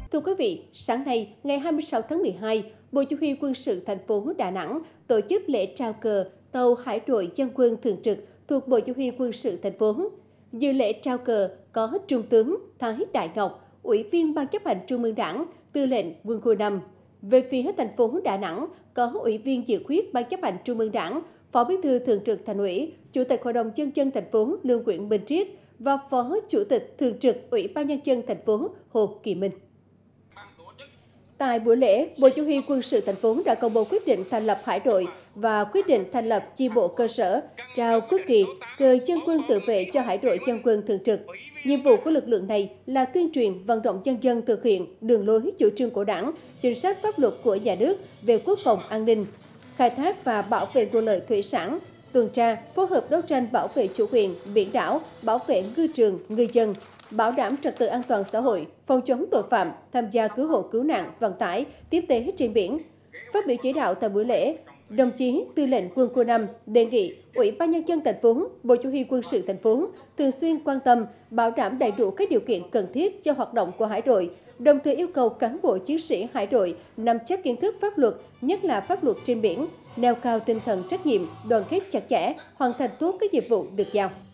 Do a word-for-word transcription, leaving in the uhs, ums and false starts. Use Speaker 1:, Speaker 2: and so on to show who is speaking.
Speaker 1: Thưa quý vị, sáng nay, ngày hai mươi sáu tháng mười hai, Bộ Chỉ huy Quân sự thành phố Đà Nẵng tổ chức lễ trao cờ tàu Hải đội Dân quân thường trực thuộc Bộ Chỉ huy Quân sự thành phố. Dự lễ trao cờ có Trung tướng Thái Đại Ngọc, Ủy viên Ban chấp hành Trung ương Đảng, Tư lệnh Quân khu năm. Về phía thành phố Đà Nẵng có Ủy viên dự khuyết Ban chấp hành Trung ương Đảng, Phó Bí thư Thường trực Thành ủy, Chủ tịch Hội đồng Nhân dân thành phố Lương Nguyễn Minh Triết và Phó Chủ tịch Thường trực Ủy ban Nhân dân thành phố Hồ Kỳ Minh. Tại buổi lễ, Bộ Chỉ huy Quân sự thành phố đã công bố quyết định thành lập Hải đội và quyết định thành lập chi bộ cơ sở, trao quốc kỳ, cờ dân quân tự vệ cho Hải đội Dân quân thường trực. Nhiệm vụ của lực lượng này là tuyên truyền, vận động nhân dân thực hiện đường lối chủ trương của Đảng, chính sách pháp luật của nhà nước về quốc phòng an ninh, khai thác và bảo vệ nguồn lợi thủy sản, tuần tra, phối hợp đấu tranh bảo vệ chủ quyền biển đảo, bảo vệ ngư trường, ngư dân, bảo đảm trật tự an toàn xã hội, phòng chống tội phạm, tham gia cứu hộ cứu nạn, vận tải, tiếp tế trên biển. Phát biểu chỉ đạo tại buổi lễ, đồng chí Tư lệnh Quân khu năm đề nghị Ủy ban Nhân dân thành phố, Bộ Chỉ huy Quân sự thành phố thường xuyên quan tâm, bảo đảm đầy đủ các điều kiện cần thiết cho hoạt động của Hải đội, đồng thời yêu cầu cán bộ chiến sĩ Hải đội nắm chắc kiến thức pháp luật, nhất là pháp luật trên biển, nêu cao tinh thần trách nhiệm, đoàn kết chặt chẽ, hoàn thành tốt các nhiệm vụ được giao.